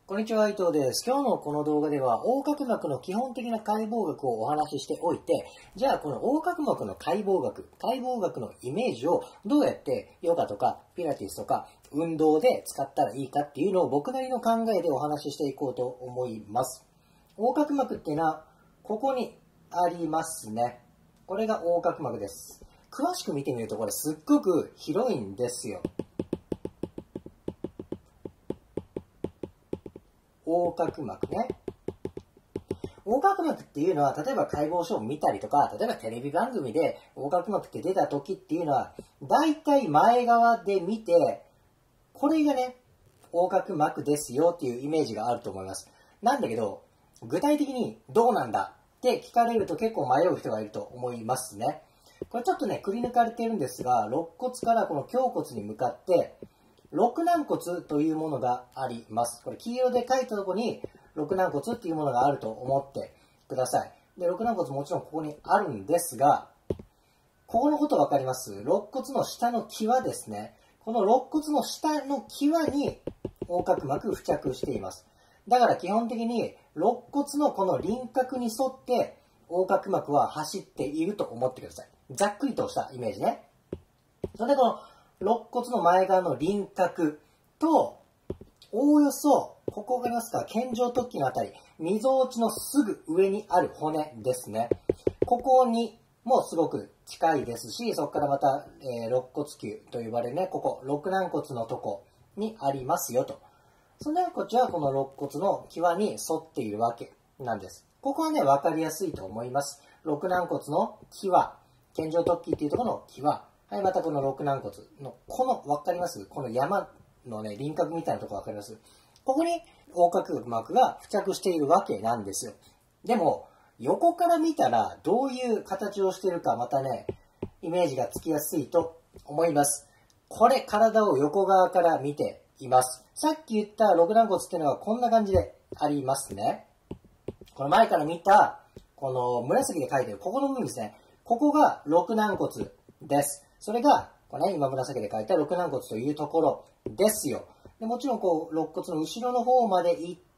こんにちは、伊藤です。今日のこの動画では、横隔膜の基本的な解剖学をお話ししておいて、じゃあこの横隔膜の解剖学のイメージをどうやってヨガとかピラティスとか運動で使ったらいいかっていうのを僕なりの考えでお話ししていこうと思います。横隔膜っていうのは、ここにありますね。これが横隔膜です。詳しく見てみるとこれすっごく広いんですよ。横隔膜ね。横隔膜っていうのは、例えば解剖書を見たりとか、例えばテレビ番組で横隔膜って出た時っていうのは、だいたい前側で見て、これがね、横隔膜ですよっていうイメージがあると思います。なんだけど、具体的にどうなんだって聞かれると結構迷う人がいると思いますね。これちょっとね、くり抜かれてるんですが、肋骨からこの胸骨に向かって、肋軟骨というものがあります。これ黄色で書いたところに肋軟骨っていうものがあると思ってください。で、肋軟骨もちろんここにあるんですが、ここのことわかります？肋骨の下の際ですね。この肋骨の下の際に横隔膜付着しています。だから基本的に肋骨のこの輪郭に沿って横隔膜は走っていると思ってください。ざっくりとしたイメージね。それでこの肋骨の前側の輪郭と、おおよそ、ここがありますか、肩上突起のあたり、みぞおちのすぐ上にある骨ですね。ここにもすごく近いですし、そこからまた、肋骨球と呼ばれるね、ここ、肋軟骨のとこにありますよと。それでこっちはこの肋骨の際に沿っているわけなんです。ここはね、わかりやすいと思います。肋軟骨の際、肩上突起っていうところの際。はい、またこの肋軟骨の、この、わかります？この山のね、輪郭みたいなところわかります？ここに横隔膜が付着しているわけなんですよ。でも、横から見たらどういう形をしているか、またね、イメージがつきやすいと思います。これ、体を横側から見ています。さっき言った肋軟骨っていうのはこんな感じでありますね。この前から見た、この紫で書いてる、ここの部分ですね。ここが肋軟骨です。それが、これね、今紫で書いた肋軟骨というところですよ。でもちろんこう、肋骨の後ろの方まで行って、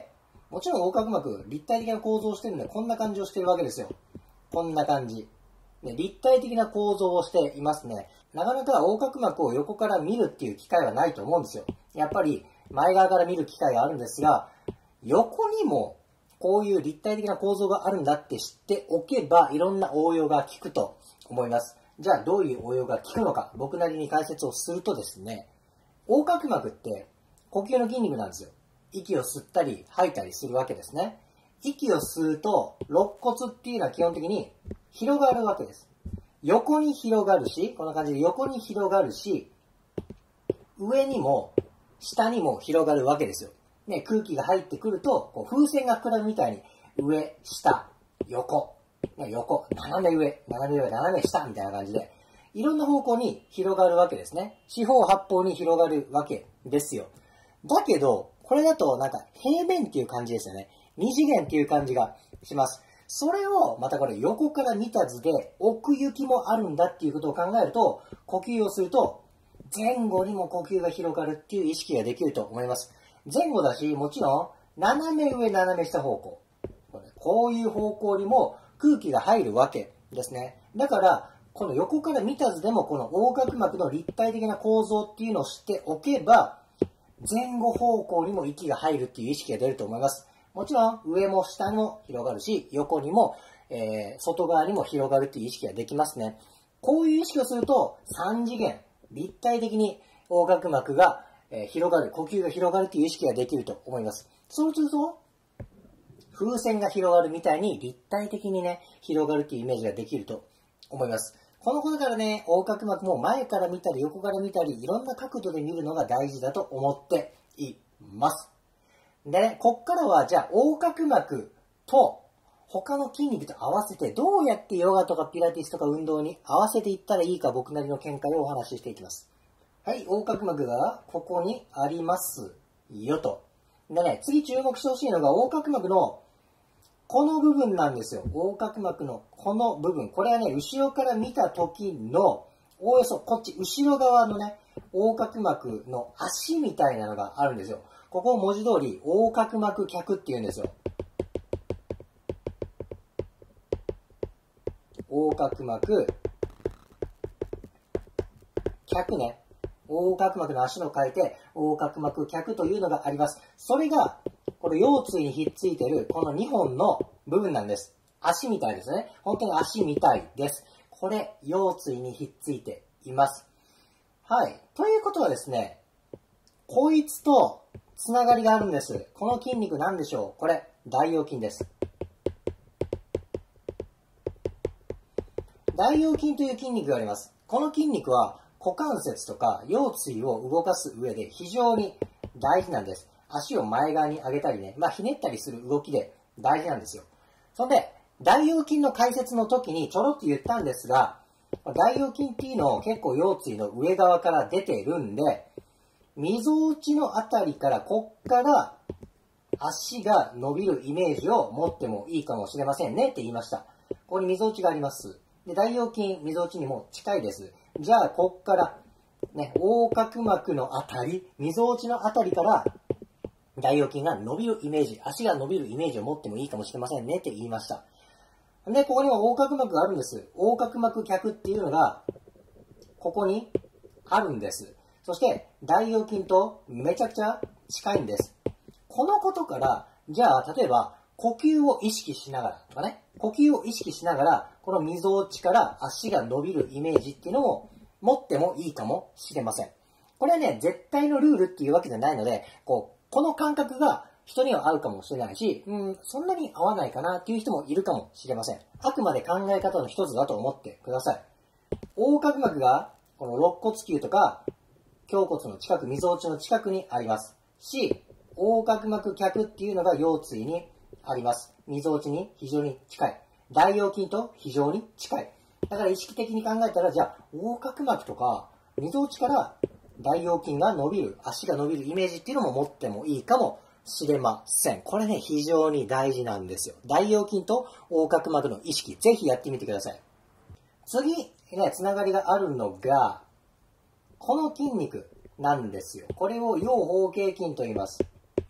もちろん横隔膜、立体的な構造をしてるんで、こんな感じをしてるわけですよ。こんな感じ。ね、立体的な構造をしていますね。なかなか横隔膜を横から見るっていう機会はないと思うんですよ。やっぱり前側から見る機会があるんですが、横にもこういう立体的な構造があるんだって知っておけば、いろんな応用が効くと思います。じゃあどういう応用が効くのか、僕なりに解説をするとですね、横隔膜って呼吸の筋肉なんですよ。息を吸ったり吐いたりするわけですね。息を吸うと肋骨っていうのは基本的に広がるわけです。横に広がるし、こんな感じで横に広がるし、上にも下にも広がるわけですよ。ね、空気が入ってくると、こう風船が膨らむみたいに上、下、横、横、斜め上、斜め下みたいな感じで、いろんな方向に広がるわけですね。四方八方に広がるわけですよ。だけど、これだとなんか平面っていう感じですよね。二次元っていう感じがします。それをまたこれ横から見た図で奥行きもあるんだっていうことを考えると、呼吸をすると前後にも呼吸が広がるっていう意識ができると思います。前後だし、もちろん斜め上、斜め下方向。こういう方向にも空気が入るわけですね。だから、この横から見た図でもこの横隔膜の立体的な構造っていうのを知っておけば、前後方向にも息が入るっていう意識が出ると思います。もちろん上も下にも広がるし、横にも、外側にも広がるっていう意識ができますね。こういう意識をすると3次元、立体的に横隔膜が広がる、呼吸が広がるという意識ができると思います。そうすると、風船が広がるみたいに立体的にね、広がるというイメージができると思います。このことからね、横隔膜も前から見たり横から見たり、いろんな角度で見るのが大事だと思っています。でね、こっからはじゃあ横隔膜と他の筋肉と合わせてどうやってヨガとかピラティスとか運動に合わせていったらいいか僕なりの見解をお話ししていきます。はい、横隔膜がここにありますよと。でね、次注目してほしいのが横隔膜のこの部分なんですよ。横隔膜のこの部分。これはね、後ろから見た時の、おおよそこっち、後ろ側のね、横隔膜の足みたいなのがあるんですよ。 ここを文字通り横隔膜脚って言うんですよ。横隔膜脚ね。横隔膜の足の書いて、横隔膜脚というのがあります。それが、これ腰椎にひっついてる、この2本の部分なんです。足みたいですね。本当に足みたいです。これ、腰椎にひっついています。はい。ということはですね、こいつとつながりがあるんです。この筋肉なんでしょう？これ、大腰筋です。大腰筋という筋肉があります。この筋肉は股関節とか腰椎を動かす上で非常に大事なんです。足を前側に上げたりね、ひねったりする動きで大事なんですよ。そんで、大腰筋の解説の時にちょろっと言ったんですが、大腰筋っていうのを結構腰椎の上側から出てるんで、みぞおちのあたりからこっから足が伸びるイメージを持ってもいいかもしれませんねって言いました。ここにみぞおちがあります。で、大腰筋、みぞおちにも近いです。じゃあ、こっから、ね、横隔膜のあたり、みぞおちのあたりから、大腰筋が伸びるイメージ、足が伸びるイメージを持ってもいいかもしれませんねって言いました。で、ここには横隔膜があるんです。横隔膜脚っていうのが、ここにあるんです。そして、大腰筋とめちゃくちゃ近いんです。このことから、じゃあ、例えば、呼吸を意識しながらとかね、呼吸を意識しながら、このみぞおちから足が伸びるイメージっていうのを持ってもいいかもしれません。これはね、絶対のルールっていうわけじゃないので、この感覚が人には合うかもしれないし、そんなに合わないかなっていう人もいるかもしれません。あくまで考え方の一つだと思ってください。横隔膜が、この肋骨球とか、胸骨の近く、みぞおちの近くにありますし、横隔膜脚っていうのが腰椎にあります。みぞおちに非常に近い。大腰筋と非常に近い。だから意識的に考えたら、じゃあ、横隔膜とか、みぞおちから大腰筋が伸びる、足が伸びるイメージっていうのも持ってもいいかもしれません。これね、非常に大事なんですよ。大腰筋と横隔膜の意識、ぜひやってみてください。次、ね、つながりがあるのが、この筋肉なんですよ。これを腰方形筋と言います。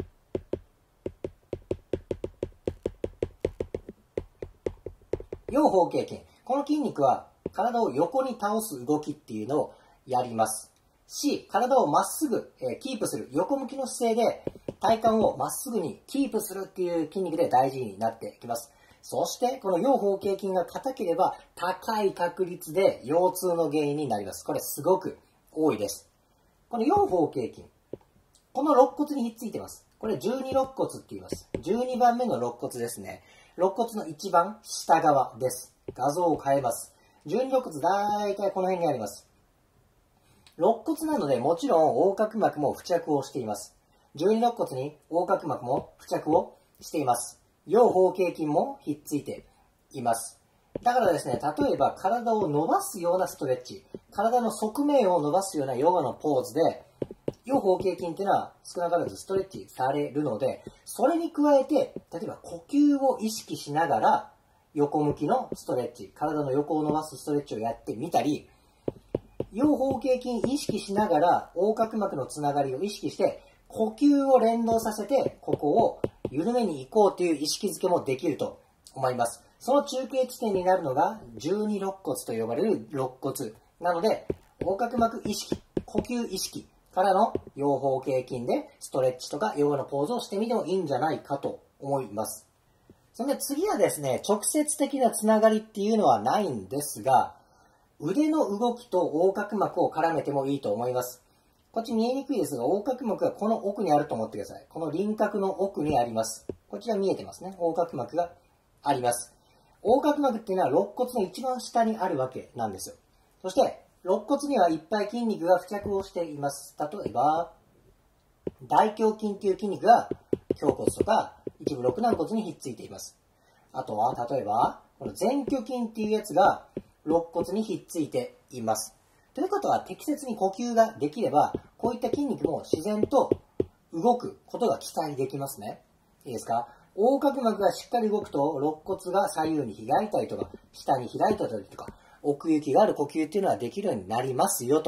腰方形筋。この筋肉は体を横に倒す動きっていうのをやりますし、体をまっすぐキープする、横向きの姿勢で体幹をまっすぐにキープするっていう筋肉で大事になってきます。そしてこの腰方形筋が硬ければ高い確率で腰痛の原因になります。これすごく多いです。この腰方形筋、この肋骨にひっついてます。これ12肋骨って言います。12番目の肋骨ですね。肋骨の一番下側です。画像を変えます。12肋骨だいたいこの辺にあります。肋骨なのでもちろん横隔膜も付着をしています。12肋骨に横隔膜も付着をしています。腰方形筋もひっついています。だからですね、例えば体を伸ばすようなストレッチ、体の側面を伸ばすようなヨガのポーズで、腰方形筋っていうのは少なからずストレッチされるので、それに加えて、例えば呼吸を意識しながら、横向きのストレッチ、体の横を伸ばすストレッチをやってみたり、腰方形筋意識しながら、横隔膜のつながりを意識して、呼吸を連動させて、ここを緩めに行こうという意識づけもできると思います。その中継地点になるのが、12肋骨と呼ばれる肋骨。なので、横隔膜意識、呼吸意識からの腰方形筋でストレッチとかヨガのポーズをしてみてもいいんじゃないかと思います。それで次はですね、直接的なつながりっていうのはないんですが、腕の動きと横隔膜を絡めてもいいと思います。こっち見えにくいですが、横隔膜がこの奥にあると思ってください。この輪郭の奥にあります。こちら見えてますね。横隔膜があります。横隔膜っていうのは肋骨の一番下にあるわけなんですよ。そして、肋骨にはいっぱい筋肉が付着をしています。例えば、大胸筋っていう筋肉が胸骨とか一部肋軟骨にひっついています。あとは、例えば、この前鋸筋っていうやつが肋骨にひっついています。ということは、適切に呼吸ができれば、こういった筋肉も自然と動くことが期待できますね。いいですか？横隔膜がしっかり動くと、肋骨が左右に開いたりとか、下に開いたりとか、奥行きがある呼吸っていうのはできるようになりますよと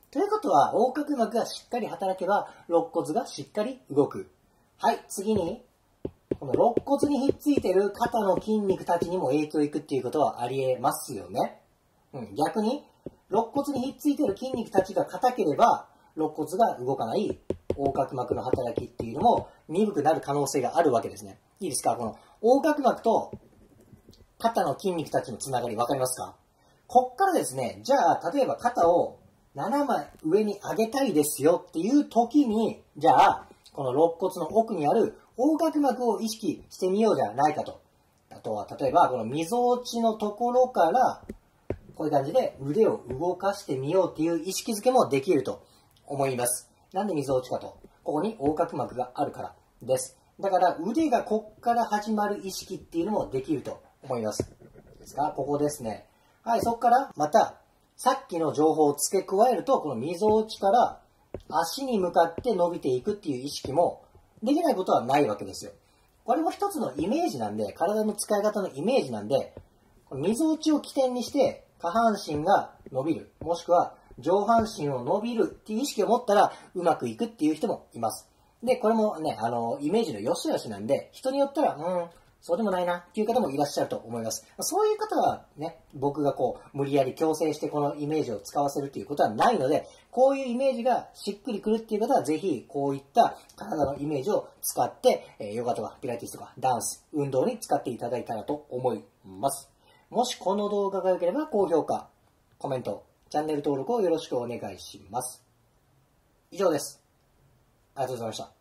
ということは、横隔膜がしっかり働けば、肋骨がしっかり動く。はい、次に、この肋骨にひっついてる肩の筋肉たちにも影響いくっていうことはありえますよね。逆に、肋骨にひっついてる筋肉たちが硬ければ、肋骨が動かない横隔膜の働きっていうのも鈍くなる可能性があるわけですね。いいですか？この横隔膜と肩の筋肉たちのつながり分かりますか？こっからですね、じゃあ、例えば肩を7枚上に上げたいですよっていう時に、じゃあ、この肋骨の奥にある横隔膜を意識してみようじゃないかと。あとは、例えば、この溝落ちのところから、こういう感じで腕を動かしてみようっていう意識づけもできると思います。なんで溝落ちかと。ここに横隔膜があるからです。だから腕がこっから始まる意識っていうのもできると思います。ですか？ここですね。はい、そこからまた、さっきの情報を付け加えると、この溝落ちから足に向かって伸びていくっていう意識もできないことはないわけですよ。これも一つのイメージなんで、体の使い方のイメージなんで、溝落ちを起点にして下半身が伸びる、もしくは上半身を伸びるっていう意識を持ったらうまくいくっていう人もいます。で、これもね、イメージの良し悪しなんで、人によったら、そうでもないなっていう方もいらっしゃると思います。そういう方はね、僕が無理やり強制してこのイメージを使わせるっていうことはないので、こういうイメージがしっくりくるっていう方は、ぜひこういった体のイメージを使って、ヨガとかピラティスとかダンス、運動に使っていただいたらと思います。もしこの動画が良ければ高評価、コメント、チャンネル登録をよろしくお願いします。以上です。ありがとうございました。